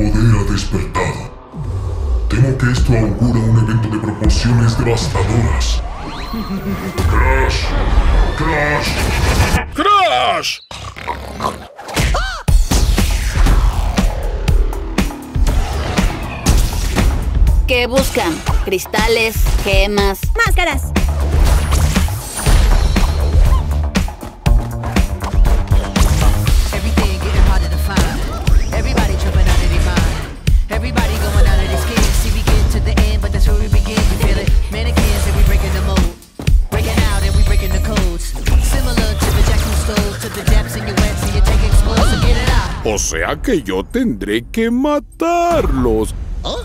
poder ha despertado. Temo que esto augura un evento de proporciones devastadoras. ¡Crash! ¡Crash! ¡Crash! ¿Qué buscan? Cristales, gemas, ¡Máscaras! Everything getting harder to find. Everybody jumping out of their mind. Everybody going out of their skin. See, we get to the end, but that's where we begin. You feel it? Mannequins and we breaking the mold. Breaking out and we breaking the codes. Similar to the Jack who stole to the depths in your wet, so you take explosive, get it out. O sea que yo tendré que matarlos.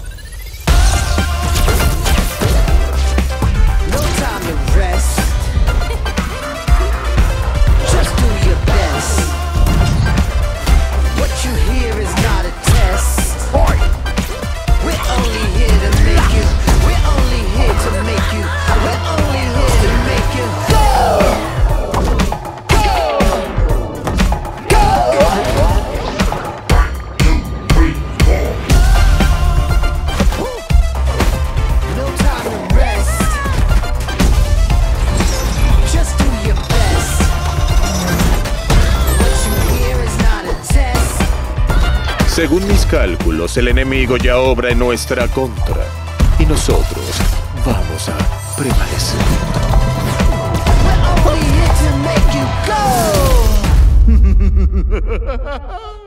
No time to rest. Just do your best. What you hear is not a test. We're only here to make you. We're only here to make you. We're only here to make you go. Go. Go. No time to rest. Just do your best. What you hear is not a test. Según mis cálculos, el enemigo ya obra en nuestra contra. Y nosotros vamos a prevalecer. We're only here to make you go.